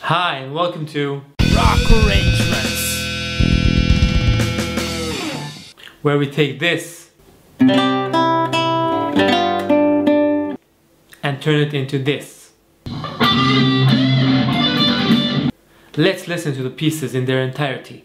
Hi and welcome to Rock Arrangements, where we take this and turn it into this. Let's listen to the pieces in their entirety.